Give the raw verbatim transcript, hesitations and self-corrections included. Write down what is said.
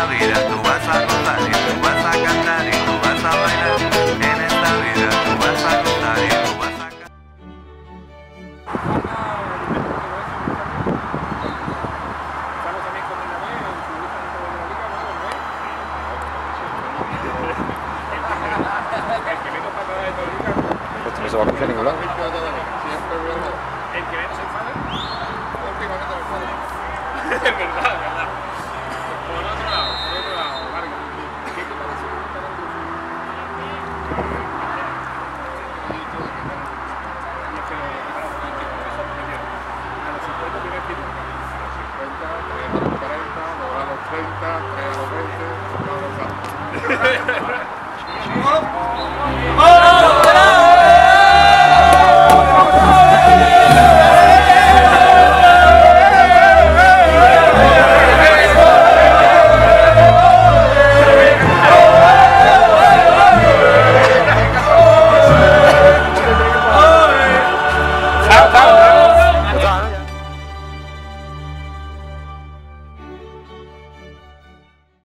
vida tú vas a gozar y tú vas a cantar y tú vas a bailar. En esta vida tú vas a gozar y tú vas a cantar. Estamos también con el Navés, el futbolista de la Liga, ¿no? El que menos patada de toda la Liga. Esto no se va a escuchar en ningún lado. El que menos se enfada. Últimamente me enfado. Es verdad, es verdad. Por otro lado, por otro lado, Vargas. ¿Qué comparación está dando? No es que lo preparamos con el tiempo, eso me entiendo. A los cincuenta primer título. A los cincuenta, tres a los cuarenta, luego a los treinta, tres a los veinte, luego a los cuarenta. ¡Oh!